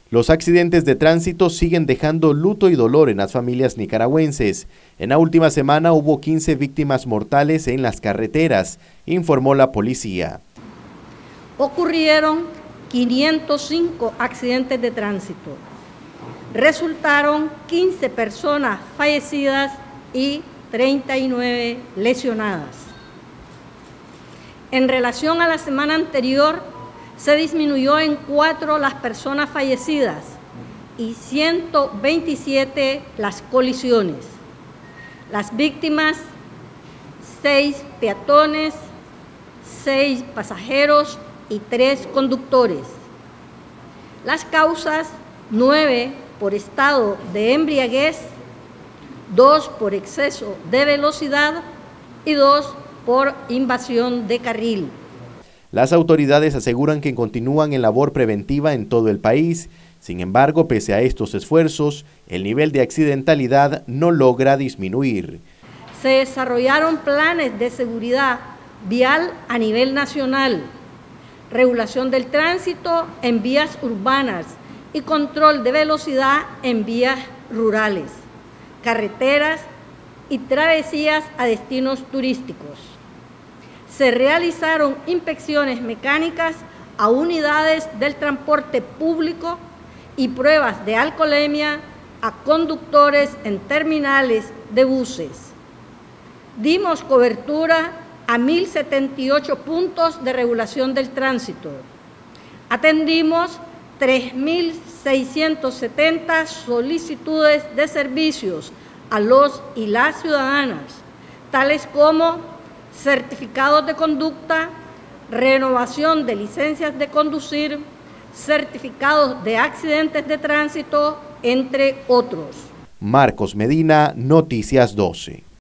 Los accidentes de tránsito siguen dejando luto y dolor en las familias nicaragüenses. En la última semana hubo 15 víctimas mortales en las carreteras, informó la policía. Ocurrieron 505 accidentes de tránsito. Resultaron 15 personas fallecidas y 39 lesionadas. En relación a la semana anterior, se disminuyó en 4 las personas fallecidas y 127 las colisiones. Las víctimas, 6 peatones, 6 pasajeros y 3 conductores. Las causas, 9 por estado de embriaguez, 2 por exceso de velocidad y 2 por invasión de carril. Las autoridades aseguran que continúan en labor preventiva en todo el país. Sin embargo, pese a estos esfuerzos, el nivel de accidentalidad no logra disminuir. Se desarrollaron planes de seguridad vial a nivel nacional, regulación del tránsito en vías urbanas y control de velocidad en vías rurales, carreteras y travesías a destinos turísticos. Se realizaron inspecciones mecánicas a unidades del transporte público y pruebas de alcoholemia a conductores en terminales de buses. Dimos cobertura a 1.078 puntos de regulación del tránsito. Atendimos 3.670 solicitudes de servicios a los y las ciudadanas, tales como certificados de conducta, renovación de licencias de conducir, certificados de accidentes de tránsito, entre otros. Marcos Medina, Noticias 12.